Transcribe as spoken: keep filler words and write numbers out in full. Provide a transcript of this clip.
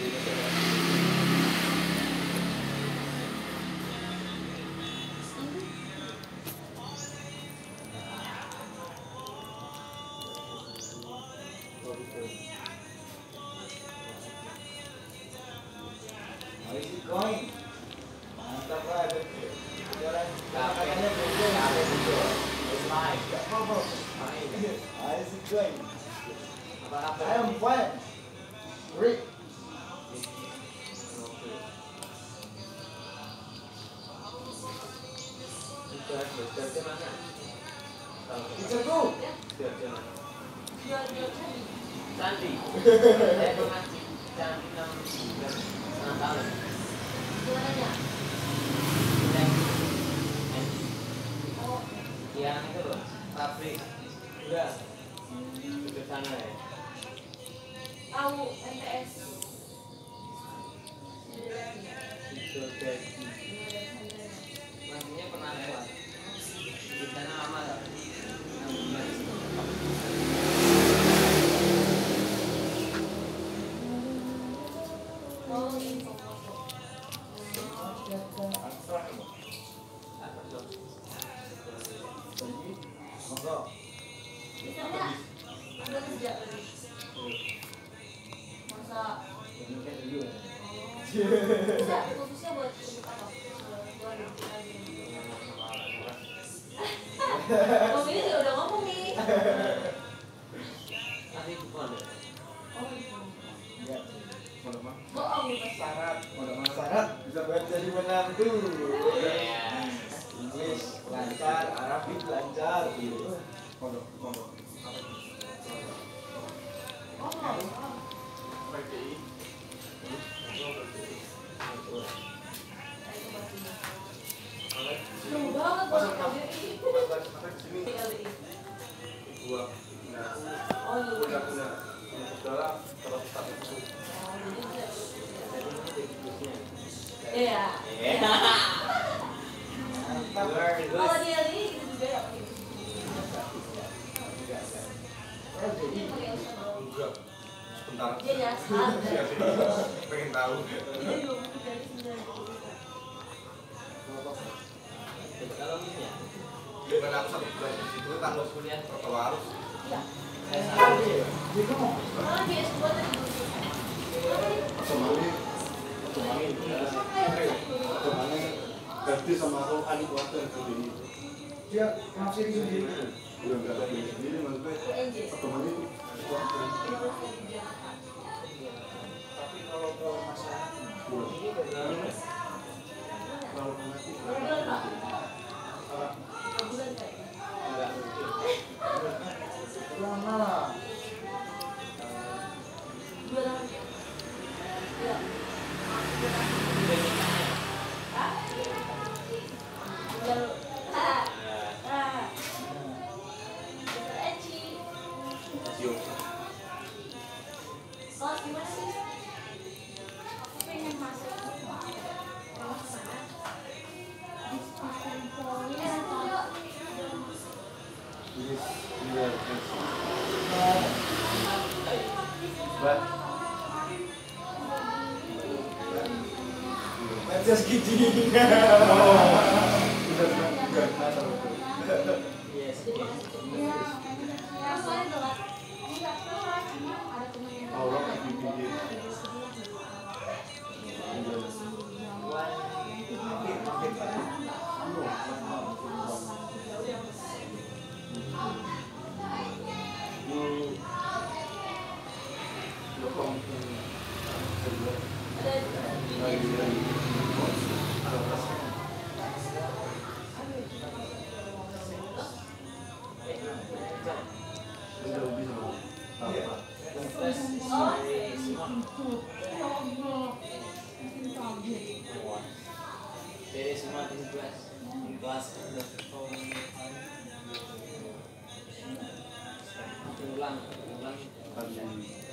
Going. Mantap lah. Katanya bego, ada bego. It's mine. I see going. I am fine. Great. It's a go. Candi. Saya mengaji candi enam bulan enam tahun. Gimana? Oh, Yang itu loh, pabrik udah ke sana ya. tahu M T S. Itu jadi maksudnya pernah lewat di sana lama lah. enam bulan. Oh, info. Monggo. Bisa nggak? Udah kerja tadi. Masa? Ini kan dulu ya. Bisa, khususnya buat untuk apa? Buat lagi. Om ini juga udah ngomong nih. Nanti bukan ya. Oh, gitu. Enggak. Kalau mah Bohong nih pas. syarat, kalau mah syarat bisa buat jadi menantu. Inggris lancar, Arabik lancar gitu. Pondok, pondok. Oh, oh. Seru banget masuk L D I. L D I. Gua punya Oh, iya. punya punya saudara terus tak itu. Oh, jadi bisa. Iya. Iya. Mantap. Kalau di L D I gitu juga ya. Oh, jadi Enggak. Sebentar. Iya ya, salah. Iya sih. Pengen tahu. Ini dua puluh dari sembilan puluh. Kalau ini ya, Gimana aku satu bulan itu tanggal kuliah pertama harus. Iya. saya salah. gitu mau. Malah di S dua tadi. Otomani, otomani, otomani ganti sama aku adik waktu yang sendiri. Dia masih di sini. Udah nggak ada diri sendiri maksudnya. Otomani itu waktu. Tapi kalau ke masalah ini Kalau nanti Bulan Pak. Bulan kayaknya. Enggak mungkin. lama. Bulan apa? Iya. Hah? Bulan. Ah. Ah. Dokter Eci. Sio. Kelas gimana sih? Aku pengen masuk. Kelas mana? Diskusi poli. Eh, nanti yuk. ini dia Buat baca segini. kita nggak nggak Yes. Ya, soalnya telat. Enggak, cuma ada temen yang Allah di pinggir. Dari semua di kelas, di kelas ulang, ulang.